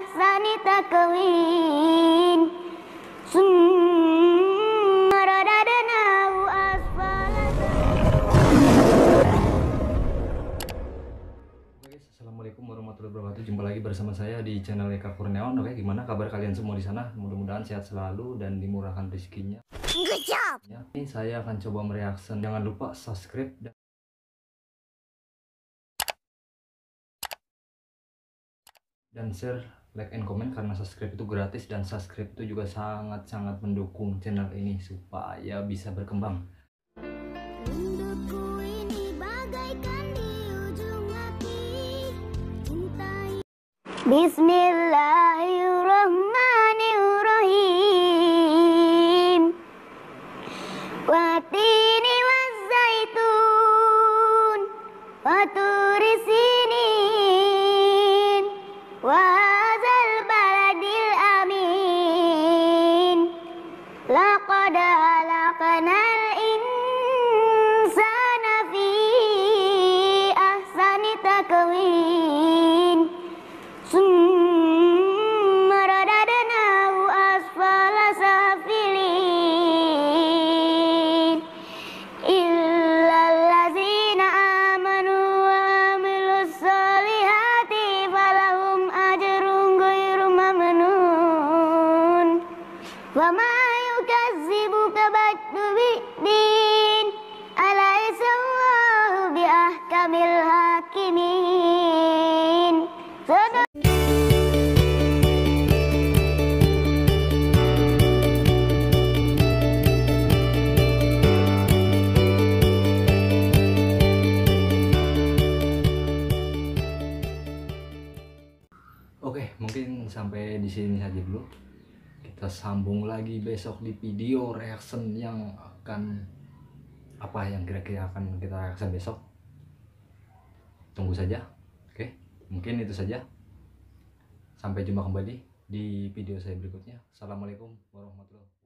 ahsani takwin. Summa radadnahu asfala. Guys, assalamualaikum warahmatullahi wabarakatuh. Jumpa lagi bersama saya di channel Eka Kurniawan. Oke, gimana kabar kalian semua di sana? Mudah-mudahan sehat selalu dan dimurahkan rezekinya. Good job. Ya, ini saya akan coba mereaction. Jangan lupa subscribe dan share, like and comment, karena subscribe itu gratis dan subscribe itu juga sangat-sangat mendukung channel ini supaya bisa berkembang. Rinduku ini bagaikan di ujung hati, cintai. Bismillahirrahmanirrahim. Watini wazzaitun wa turi sinin wa hadzal baladil amin. Laqad khalaqnal insana fi ahsani takwin. Summa radadnahu asfala safilin. Illal ladzina amanu wa amilus solihati falahum ajrun ghairu mamnun. Wa ma yukazzibuka ba'du biddin, alaysa Allahu bi ahkamil hakimin. Oke, mungkin sampai di sini saja dulu. Kita sambung lagi besok di video reaction yang akan apa yang kira-kira akan kita reaction besok. Tunggu saja. Oke, mungkin itu saja. Sampai jumpa kembali di video saya berikutnya. Assalamualaikum warahmatullahi wabarakatuh.